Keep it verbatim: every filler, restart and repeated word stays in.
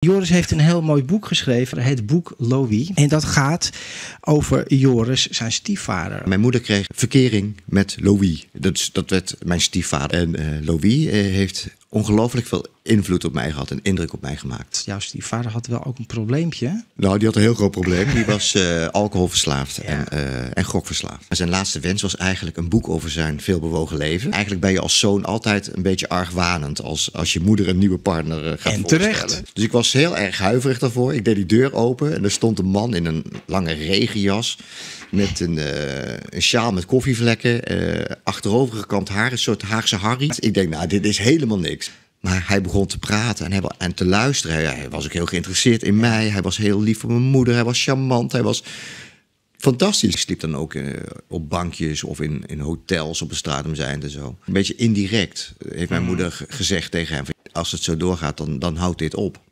Joris heeft een heel mooi boek geschreven. Het boek Louis. En dat gaat over Joris, zijn stiefvader. Mijn moeder kreeg verkering met Louis. Dat, dat werd mijn stiefvader. En uh, Louis uh, heeft ongelooflijk veel invloed op mij gehad en indruk op mij gemaakt. Jouw stiefvader had wel ook een probleempje. Nou, die had een heel groot probleem. Die was uh, alcoholverslaafd ja. en, uh, en gokverslaafd. Maar zijn laatste wens was eigenlijk een boek over zijn veelbewogen leven. Eigenlijk ben je als zoon altijd een beetje argwanend als, als je moeder een nieuwe partner uh, gaat en voorstellen. Terecht. Dus ik was heel erg huiverig daarvoor. Ik deed die deur open en er stond een man in een lange regenjas met een, uh, een sjaal met koffievlekken, uh, achterovergekamd haar, een soort Haagse Harry. Ik denk, nou, dit is helemaal niks. Maar hij begon te praten en, hij, en te luisteren. Hij, hij was ook heel geïnteresseerd in mij. Hij was heel lief voor mijn moeder. Hij was charmant. Hij was fantastisch. Ik sliep dan ook uh, op bankjes of in, in hotels op de Stratum zijnde en zo. Een beetje indirect heeft mijn moeder g- gezegd tegen hem: als het zo doorgaat, dan, dan houdt dit op.